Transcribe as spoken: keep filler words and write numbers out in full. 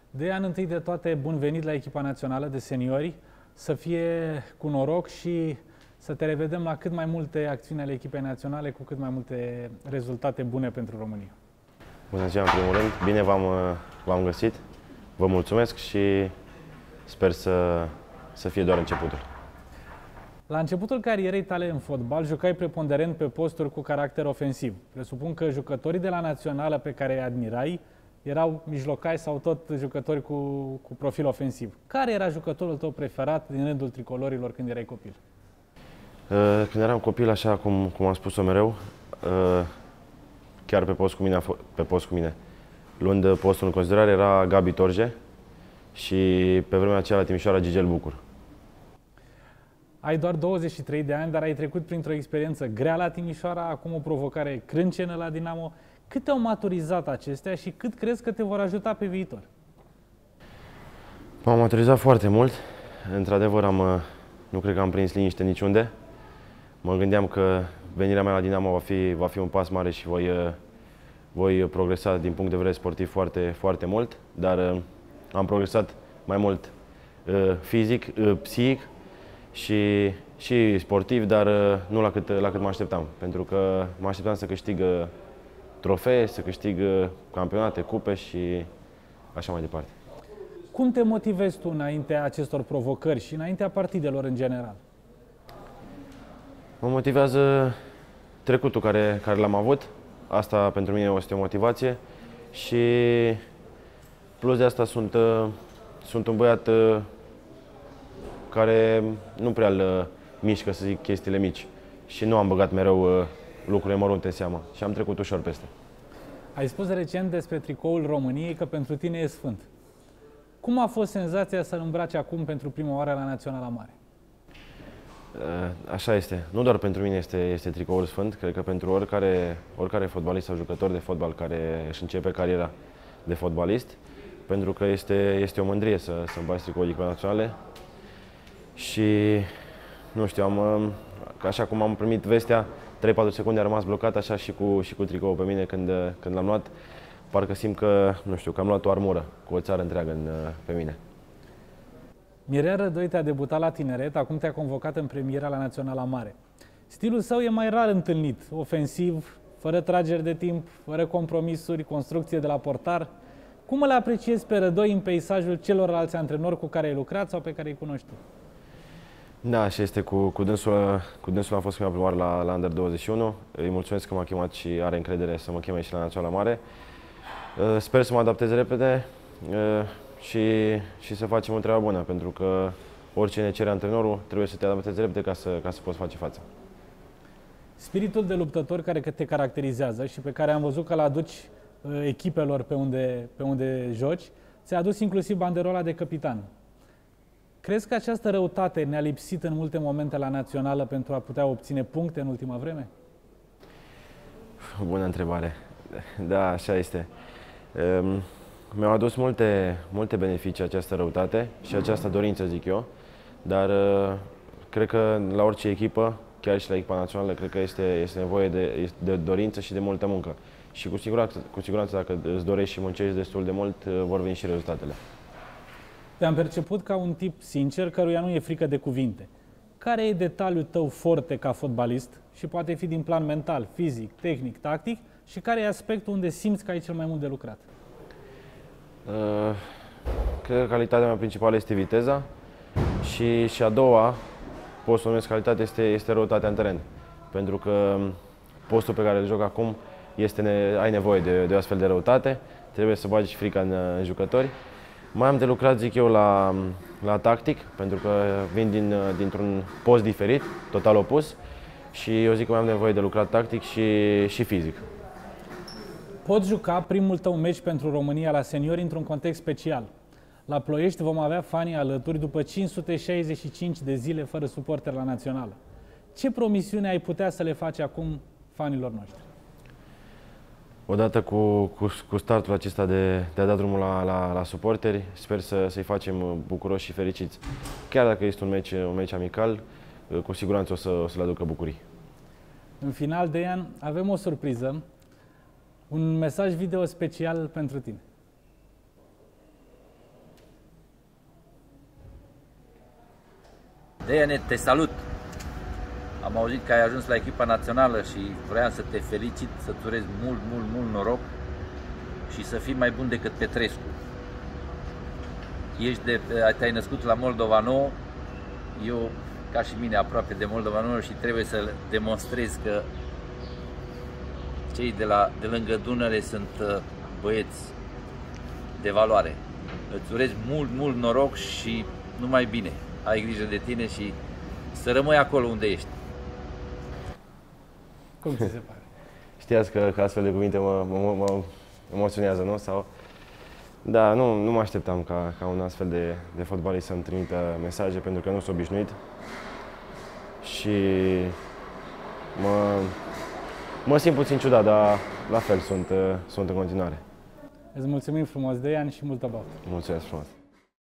Dejan, întâi de toate, bun venit la echipa națională de seniori, să fie cu noroc și să te revedem la cât mai multe acțiuni ale echipei naționale, cu cât mai multe rezultate bune pentru România. Bună ziua, în primul rând, bine v-am găsit, vă mulțumesc și sper să, să fie doar începutul. La începutul carierei tale în fotbal, jucai preponderent pe posturi cu caracter ofensiv. Presupun că jucătorii de la națională pe care îi admirai erau mijlocai sau tot jucători cu, cu profil ofensiv. Care era jucătorul tău preferat din rândul tricolorilor când erai copil? Când eram copil, așa cum, cum am spus-o mereu, chiar pe post cu mine, pe post cu mine, luând postul în considerare, era Gabi Torje și pe vremea aceea la Timișoara Gigel Bucur. Ai doar douăzeci și trei de ani, dar ai trecut printr-o experiență grea la Timișoara, acum o provocare crâncenă la Dinamo. Cât te-au maturizat acestea și cât crezi că te vor ajuta pe viitor? M-am maturizat foarte mult. Într-adevăr, am, nu cred că am prins liniște niciunde. Mă gândeam că venirea mea la Dinamo va fi, va fi un pas mare și voi, voi progresa din punct de vedere sportiv foarte, foarte mult, dar am progresat mai mult fizic, psihic și, și sportiv, dar nu la cât, la cât mă așteptam, pentru că mă așteptam să câștig trofee, să câștig campionate, cupe și așa mai departe. Cum te motivezi tu înaintea acestor provocări și înaintea partidelor în general? Mă motivează trecutul care, care l-am avut. Asta pentru mine este o motivație și plus de asta sunt, sunt un băiat care nu prea îl mișcă, să zic, chestiile mici și nu am băgat mereu lucrurile mărunte în seamă și am trecut ușor peste. Ai spus recent despre tricoul României că pentru tine e sfânt. Cum a fost senzația să-l îmbraci acum pentru prima oară la Naționala Mare? Așa este. Nu doar pentru mine este, este tricoul sfânt, cred că pentru oricare, oricare fotbalist sau jucător de fotbal care își începe cariera de fotbalist, pentru că este, este o mândrie să, să îmbraci tricoul echipei naționale și, nu știu, am, așa cum am primit vestea, trei patru secunde a rămas blocat, așa și cu, și cu tricoul pe mine când, când l-am luat. Parcă simt că, nu știu, că am luat o armură cu o țară întreagă în, pe mine. Mirel Rădoi te-a debutat la tineret, acum te-a convocat în premiera la Naționala Mare. Stilul său e mai rar întâlnit, ofensiv, fără trageri de timp, fără compromisuri, construcție de la portar. Cum îl apreciezi pe Rădoi în peisajul celorlalți antrenori cu care ai lucrat sau pe care îi cunoști tu? Da, și este cu, cu, dânsul, cu dânsul am fost prima oară la, la Under douăzeci și unu. Îi mulțumesc că m-a chemat și are încredere să mă cheme și la Naționala Mare. Sper să mă adaptez repede și, și să facem o treabă bună, pentru că orice ne cere antrenorul, trebuie să te adaptezi repede ca să, ca să poți face față. Spiritul de luptător care te caracterizează și pe care am văzut că l-aduci echipelor pe unde, pe unde joci, ți-a adus inclusiv banderola de capitan. Crezi că această răutate ne-a lipsit în multe momente la națională pentru a putea obține puncte în ultima vreme? Bună întrebare. Da, așa este. Um, Mi-au adus multe, multe beneficii această răutate și această dorință, zic eu, dar uh, cred că la orice echipă, chiar și la echipa națională, cred că este, este nevoie de, de dorință și de multă muncă. Și cu siguranță, cu siguranță dacă îți dorești și muncești destul de mult, uh, vor veni și rezultatele. Te-am perceput ca un tip sincer, căruia nu e frică de cuvinte. Care e detaliul tău forte ca fotbalist și poate fi din plan mental, fizic, tehnic, tactic și care e aspectul unde simți că ai cel mai mult de lucrat? Uh, cred că calitatea mea principală este viteza și, și a doua, pot să numesc calitate, este, este răutatea în teren. Pentru că postul pe care îl joc acum, este ne, ai nevoie de, de o astfel de răutate, trebuie să bagi frica în, în jucători. Mai am de lucrat, zic eu, la, la tactic, pentru că vin din, dintr-un post diferit, total opus, și eu zic că mai am nevoie de lucrat tactic și, și fizic. Poți juca primul tău meci pentru România la seniori într-un context special. La Ploiești vom avea fanii alături după cinci sute șaizeci și cinci de zile fără suporteri la națională. Ce promisiune ai putea să le faci acum fanilor noștri? Odată cu, cu, cu startul acesta de, de a da drumul la, la, la suporteri, sper să, să-i facem bucuroși și fericiți. Chiar dacă este un meci, un meci amical, cu siguranță o să, o să le aducă bucurii. În final, Dejan, avem o surpriză. Un mesaj video special pentru tine. Deiane, te salut! Am auzit că ai ajuns la echipa națională și vreau să te felicit, să-ți urez mult, mult, mult noroc și să fii mai bun decât Petrescu. Ești de, te-ai născut la Moldova Nouă, eu, ca și mine, aproape de Moldova Nouă și trebuie să demonstrez că cei de, la, de lângă Dunăre sunt băieți de valoare. Îți urez mult, mult noroc și numai bine. Ai grijă de tine și să rămâi acolo unde ești. Cum ți se pare? Știați că, că astfel de cuvinte mă, mă, mă emoționează, nu? Sau... Da, nu, nu mă așteptam ca, ca un astfel de, de fotbalist să-mi trimită mesaje, pentru că nu sunt obișnuit. Și mă, mă simt puțin ciudat, dar la fel sunt, sunt în continuare. Îți mulțumim frumos, Deian, și multă baftă! Mulțumesc frumos!